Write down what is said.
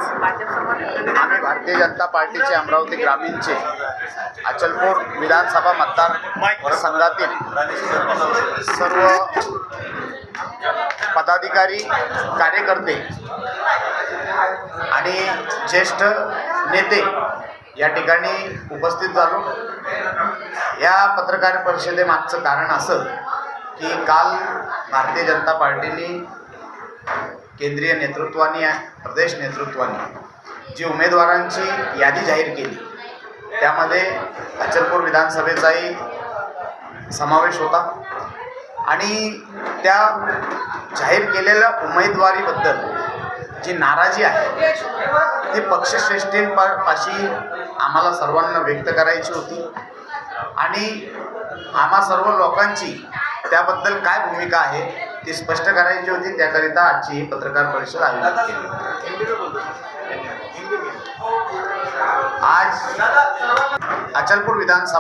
आम्ही भारतीय जनता पार्टीचे अमरावती ग्रामीणचे अचलपूर विधानसभा मतदारसंघातील सर्व पदाधिकारी, कार्यकर्ते आणि ज्येष्ठ नेते या ठिकाणी उपस्थित झालो। या पत्रकार परिषदेमागचं कारण असं की काल भारतीय जनता पार्टीने केंद्रीय नेतृत्वाने, प्रदेश नेतृत्वाने जी उमेदवारांची यादी जाहीर केली त्यामध्ये अचलपूर विधानसभेचाही समावेश होता आणि त्या जाहीर केलेल्या उमेदवारीबद्दल जी नाराजी आहे ती पक्षश्रेष्ठींपाशी आम्हाला सर्वांना व्यक्त करायची होती आणि आम्हा सर्व लोकांची त्याबद्दल काय भूमिका आहे ती स्पष्ट करायची होती। त्याकरिता आजची ही पत्रकार परिषद आयोजित केली। आज अचलपूर विधानसभा